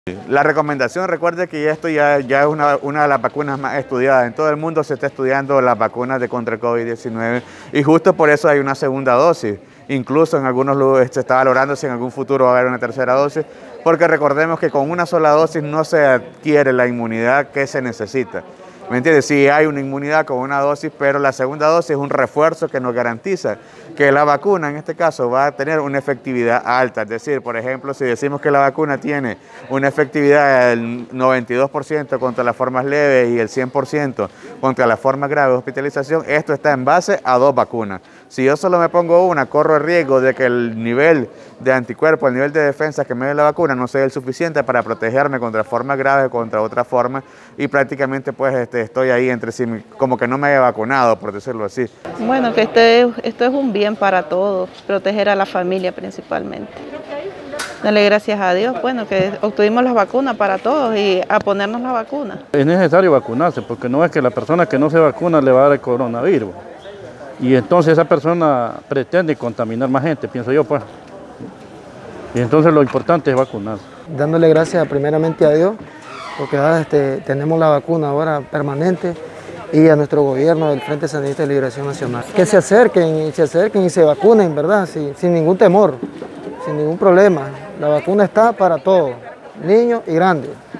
La recomendación, recuerde que esto ya es una de las vacunas más estudiadas. En todo el mundo se está estudiando las vacunas de contra el COVID-19 y justo por eso hay una segunda dosis. Incluso en algunos lugares se está valorando si en algún futuro va a haber una tercera dosis, porque recordemos que con una sola dosis no se adquiere la inmunidad que se necesita. ¿Me entiendes? Sí hay una inmunidad con una dosis, pero la segunda dosis es un refuerzo que nos garantiza que la vacuna, en este caso, va a tener una efectividad alta. Es decir, por ejemplo, si decimos que la vacuna tiene una efectividad del 92% contra las formas leves y el 100% contra las formas graves de hospitalización, esto está en base a 2 vacunas. Si yo solo me pongo una, corro el riesgo de que el nivel de anticuerpos, el nivel de defensa que me dé la vacuna no sea el suficiente para protegerme contra formas graves o contra otras formas, y prácticamente pues estoy ahí entre sí, como que no me haya vacunado, por decirlo así. Bueno, que esto es un bien para todos, proteger a la familia principalmente. Dale gracias a Dios, bueno, que obtuvimos las vacunas para todos y a ponernos la vacuna. Es necesario vacunarse porque no es que la persona que no se vacuna le va a dar el coronavirus. Y entonces esa persona pretende contaminar más gente, pienso yo, pues. Y entonces lo importante es vacunarse. Dándole gracias primeramente a Dios, porque tenemos la vacuna ahora permanente, y a nuestro gobierno del Frente Sandinista de Liberación Nacional. Que se acerquen y se vacunen, ¿verdad? Sin ningún temor, sin ningún problema. La vacuna está para todos, niños y grandes.